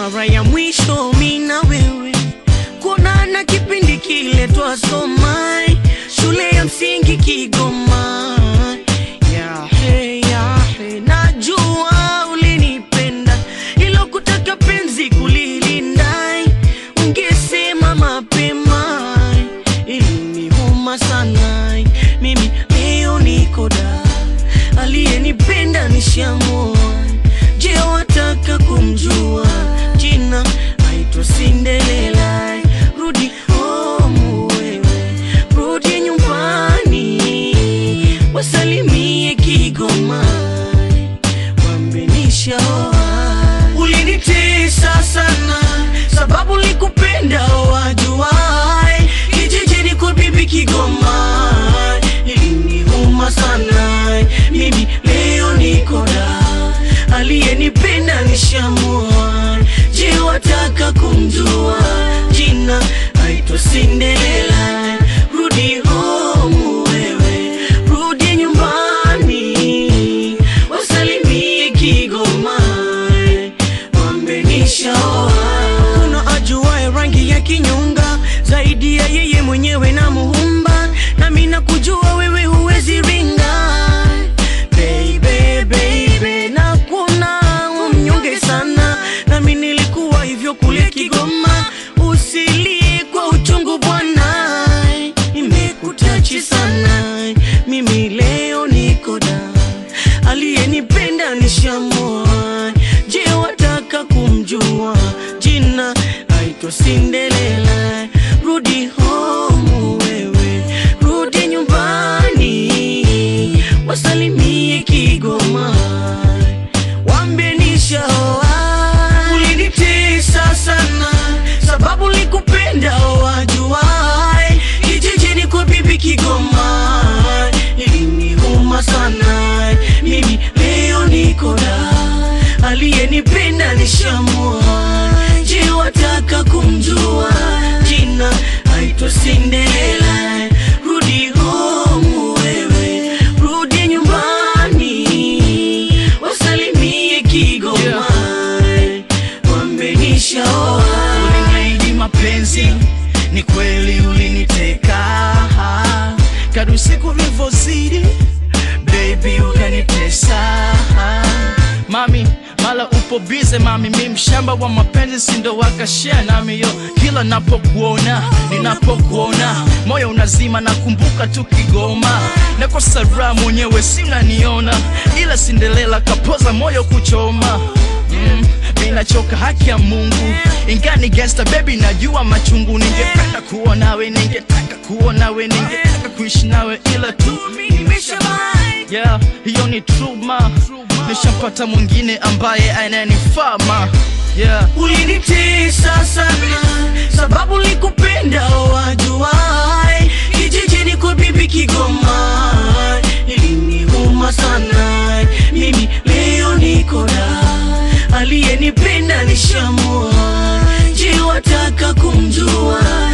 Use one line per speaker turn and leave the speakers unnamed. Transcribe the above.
mara ya mwisho mimi na wewe kuonana kipindi kile twasoma shule ya msingi Kigoma. Najua ulinipenda ilo kutaka penzi kulilinda, ungesema mapema iliniuma sana. Mimi leo niko da, aliyenipenda nishamoa. Je, wataka kumjua jina? Aitwa Cinderella. Rudi home wewe, rudi nyumbani, wasalimie Kigoma, wambe nishaoa. Ulinitesa sana sababu likupenda wajuai, kijijini kwa bibi Kigoma iliniuma sana. Mimi leo niko da, aliyenipenda nishamoa. Je, wataka kumjua jina? Aitwa Cinderella. Rudi home wewe, rudi nyumbani, wasalimie Kigoma, wambe nishaoa. Kuna ajuaye rangi ya kinyonga zaidi ya yeye mwenyewe na Muumba, na mimi nakujua wewe huwezi ringa. Baby, na kuna mnyonge sana, na mimi nilikuwa hivyo kule Kigoma. Usilie kwa uchungu bwana, imekutachi sana. Mimi leo niko da, aliyenipenda nishamoa. Je, wataka kumjua jina? Aitwa Cinderella. Rudi home wewe, rudi nyumbani, wasalimie Kigoma, wambe nishaoa. Ulinitesa sana sababu likupenda wajuai, kijijini kwa bibi Kigoma iliniuma sana. Mimi leo niko da, aliyenipenda nishamoa. Je, wataka kumjua jina? Aitwa Cinderella. Rudi home wewe, rudi nyumbani, wasalimie Kigoma, wambe nishaoa. Uliniahidi mapenzi, ni kweli uliniteka. Kadri siku vilivyozidi baby ukanitesa. Mami mala upo bize mami, mimi mshamba wa mapenzi sindo wakashare nami yo. Kila napokuona, ninapokuona, moyo unazima nakumbuka tu Kigoma. Nakosa raha mwenyewe si unaniona, ila Cinderella kapoza moyo kuchoma. Mina choka haki ya Mungu, ingani gangster baby najua machungu. Ningependa kuwa nawe, ningetaka kuwa nawe, ningetaka kuishi nawe, ila tu yeah, hiyo ni true ma. Nishampata mwingine ambaye ananifaa ma. Yeah. Ulinitesa sana sababu likupenda wajuai, kijijini kwa bibi Kigoma iliniuma sana. Mimi leo niko da, aliyenipenda nishamoa. Je, wataka kumjua